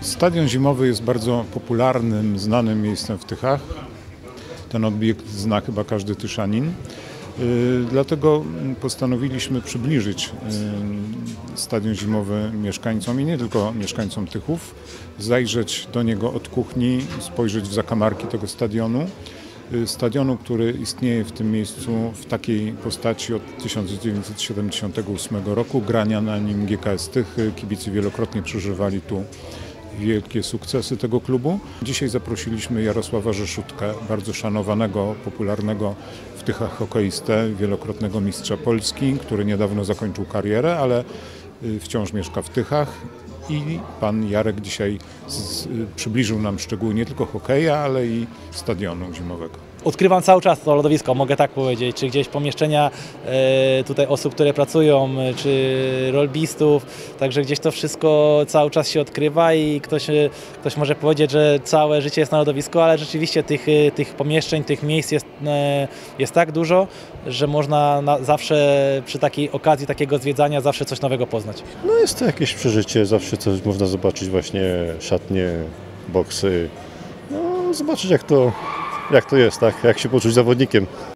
Stadion zimowy jest bardzo popularnym, znanym miejscem w Tychach. Ten obiekt zna chyba każdy Tyszanin. Dlatego postanowiliśmy przybliżyć stadion zimowy mieszkańcom i nie tylko mieszkańcom Tychów, zajrzeć do niego od kuchni, spojrzeć w zakamarki tego stadionu. Stadionu, który istnieje w tym miejscu w takiej postaci od 1978 roku. Grania na nim GKS Tychy, kibicy wielokrotnie przeżywali tu wielkie sukcesy tego klubu. Dzisiaj zaprosiliśmy Jarosława Rzeszutkę, bardzo szanowanego, popularnego w Tychach hokeistę, wielokrotnego mistrza Polski, który niedawno zakończył karierę, ale wciąż mieszka w Tychach. I pan Jarek dzisiaj przybliżył nam szczegóły nie tylko hokeja, ale i stadionu zimowego. Odkrywam cały czas to lodowisko, mogę tak powiedzieć, czy gdzieś pomieszczenia tutaj osób, które pracują, czy rolbistów, także gdzieś to wszystko cały czas się odkrywa i ktoś może powiedzieć, że całe życie jest na lodowisku, ale rzeczywiście tych pomieszczeń, tych miejsc jest tak dużo, że można zawsze przy takiej okazji takiego zwiedzania zawsze coś nowego poznać. No jest to jakieś przeżycie, zawsze coś można zobaczyć, właśnie szatnie, boksy, no zobaczyć jak to jest, tak? Jak się poczuć zawodnikiem.